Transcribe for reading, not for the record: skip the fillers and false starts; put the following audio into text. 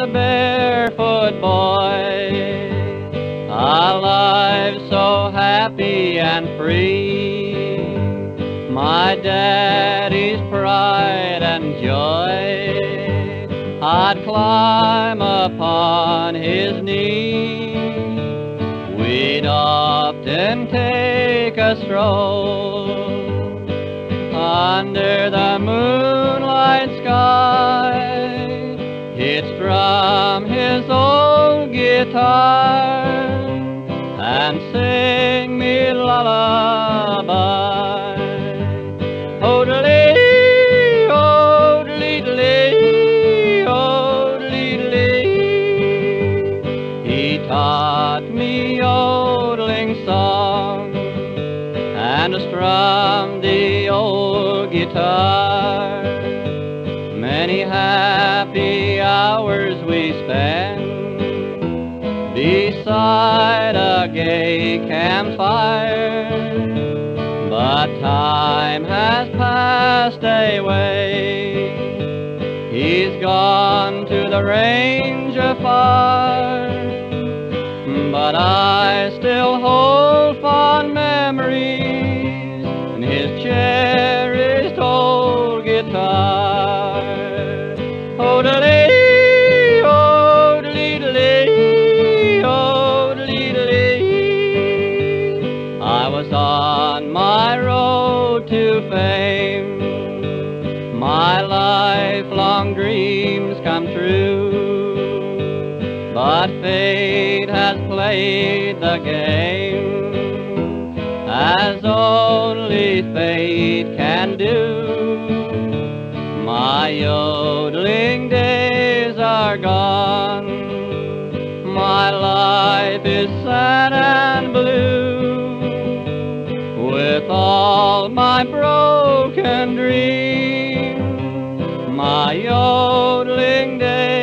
a barefoot boy, a life so happy and free, my daddy's pride and joy. I'd climb upon his knee, we'd often take a stroll under the moonlight sky. He'd strum his old guitar and sing me lullaby. Yodeling, yodeling, yodeling. He taught me yodeling song and strummed the old guitar. Many happy hours we spent beside a gay campfire, but time has passed away. He's gone to the range afar, but I still hold fond memories in his cherished old guitar. Yodeling, yodeling, yodeling. I was on my road to fame, my lifelong dreams come true, but fate has played the game as only fate can do. My yodeling days are gone, my life is sad and blue, with all my broken dreams, my yodeling days